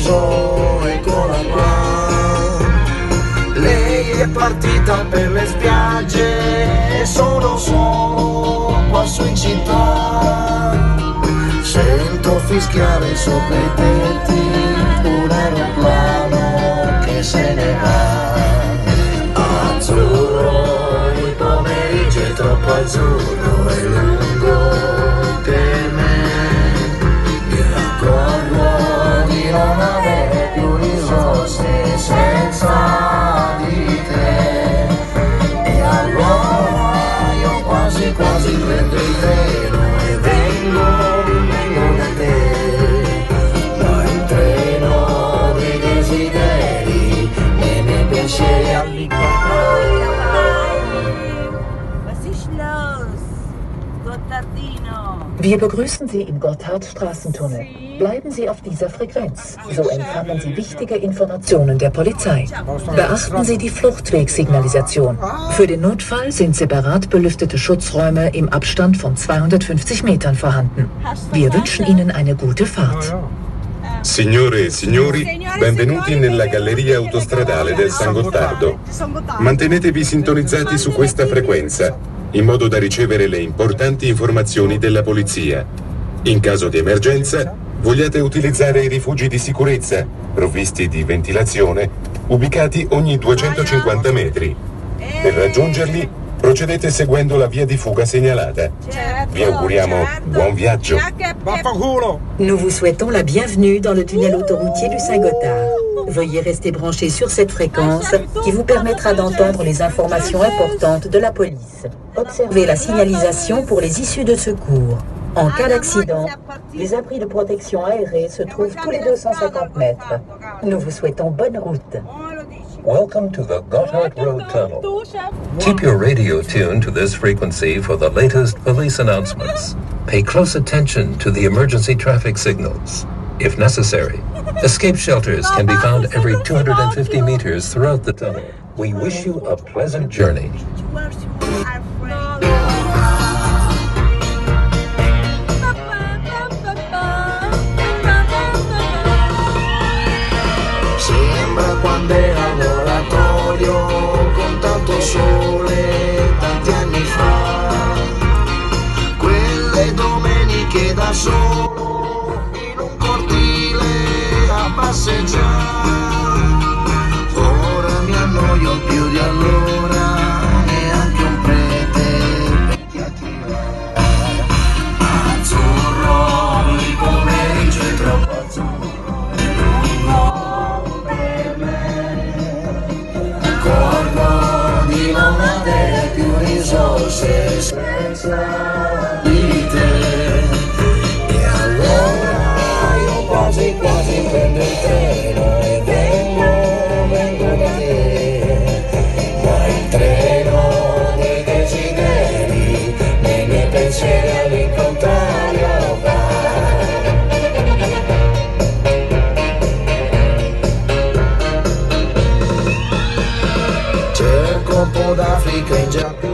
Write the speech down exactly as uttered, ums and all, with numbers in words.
so, eccola qua. Lei è partita per le spiagge e sono solo qua su in città. Sento fischiare sopra i tetti un aeroplano che se ne va. Azzurro, il pomeriggio è troppo azzurro e lungo per me. Mi accorgo di non avere più risorse senza di te. E allora io quasi quasi prendo il treno e vengo, vengo da te. Ma il treno dei desideri e nei pensieri all'incontrario. Wir begrüßen Sie im Gotthardstraßentunnel. Bleiben Sie auf dieser Frequenz. So empfangen Sie wichtige Informationen der Polizei. Beachten Sie die Fluchtwegsignalisation. Für den Notfall sind separat belüftete Schutzräume im Abstand von zweihundertfünfzig Metern vorhanden. Wir wünschen Ihnen eine gute Fahrt. Signore e signori, benvenuti nella galleria autostradale del San Gottardo. Mantenetevi sintonizzati su questa frequenza, in modo da ricevere le importanti informazioni della polizia. In caso di emergenza, vogliate utilizzare i rifugi di sicurezza, provvisti di ventilazione, ubicati ogni duecentocinquanta metri. Per raggiungerli, procedete seguendo la via di fuga segnalata. Vi auguriamo buon viaggio. Nous vous souhaitons la bienvenue dans le tunnel autoroutier du Saint-Gothard. Veuillez rester branché sur cette fréquence qui vous permettra d'entendre les informations importantes de la police. Observez la signalisation pour les issues de secours. En cas d'accident, les abris de protection aérée se trouvent tous les deux cent cinquante mètres. Nous vous souhaitons bonne route. Welcome to the Gotthard Road Tunnel. Keep your radio tuned to this frequency for the latest police announcements. Pay close attention to the emergency traffic signals. If necessary, escape shelters can be found every two hundred fifty meters throughout the tunnel. We wish you a pleasant journey. Sembra quando era all'oratorio con tanto sole tanti anni fa, quelle domeniche da solo in un cortile a passeggiare. Ora mi annoio più di allora e anche un prete vecchia attivare. Azzurro, il pomeriggio è troppo azzurro e lungo per me. Ricordo di non avere più risorse senza di te. E allora io quasi quasi prendo il treno e vengo, vengo da te. Ma il treno dei desideri nei miei pensieri all'incontrario va. Cerco un po' d'Africa in Giappone,